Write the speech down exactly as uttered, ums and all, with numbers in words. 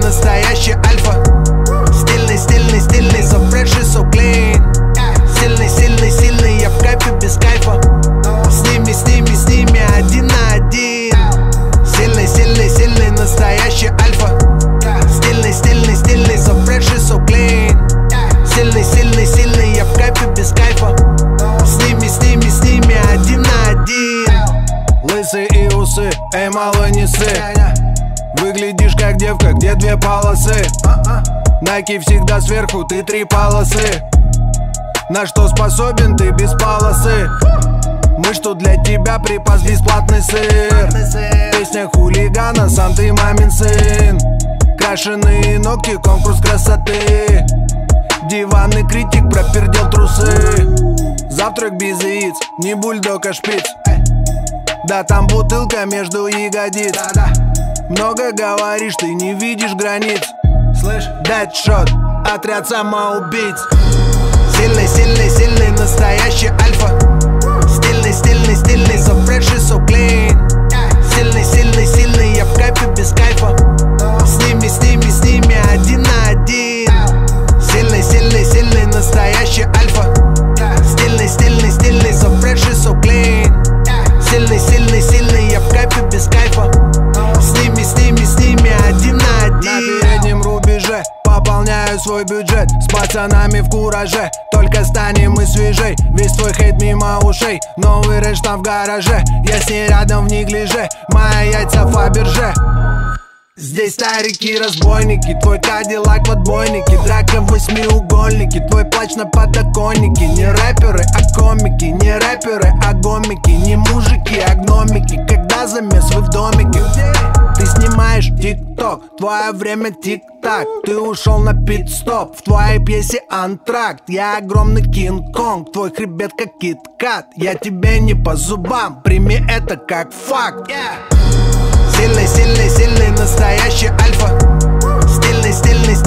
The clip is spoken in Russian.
настоящий альфа. Стильный, стильный, стильный, so fresh и so clean. Сильный, сильный, сильный, я в кайфе без кайфа. С ними, с ними, с ними один на один. Сильный, сильный, сильный, настоящий альфа. Стильный, стильный, стильный, so fresh и so clean. Сильный, сильный, сильный, я в кайфе без кайфа. С ними, с ними, с ними один на один. Лысый и усы, эй, мало не ссы. Выглядишь как девка, где две полосы. Найки всегда сверху, ты три полосы. На что способен ты без полосы? Мы что для тебя припас бесплатный сыр. Песня хулигана, сам ты мамин сын. Крашеные ногти, конкурс красоты. Диванный критик пропердел трусы. Завтрак без яиц, не бульдог, а шпиц. Да там бутылка между ягодиц. Много говоришь, ты не видишь границ. Слышь, дэдшот, отряд самоубийц. Сильный, сильный, сильный, настоящий альфа. Стильный, стильный, стильный, so fresh и so clean. Сильный, сильный, сильный, я в кайфе без кайфа. С ними, с ними, с ними один на один. Сильный, сильный, сильный, настоящий альфа. Стильный, стильный, стильный, so fresh и so clean. Сильный, сильный, сильный, я в кайфе без кайфа. С ними, с ними, с ними один на один. На переднем рубеже пополняю свой бюджет. С пацанами в кураже, только станем мы свежей. Весь твой хейт мимо ушей, новый рэш там в гараже. Я с ней рядом в неглиже, мои яйца Фаберже. Здесь старики-разбойники, твой кадиллак в отбойнике. Драка в восьмиугольнике, твой плач на подоконнике. Не рэперы, а комики, не рэперы, а гомики. Не мужики, а гномики, когда замес вы в домике. Ты снимаешь тик-ток, твое время тик-так. Ты ушел на пит-стоп, в твоей пьесе антракт. Я огромный Кинг-Конг, твой хребет как кит-кат. Я тебе не по зубам, прими это как факт. Сильный, сильный, сильный, настоящий альфа. Стильный, стильный,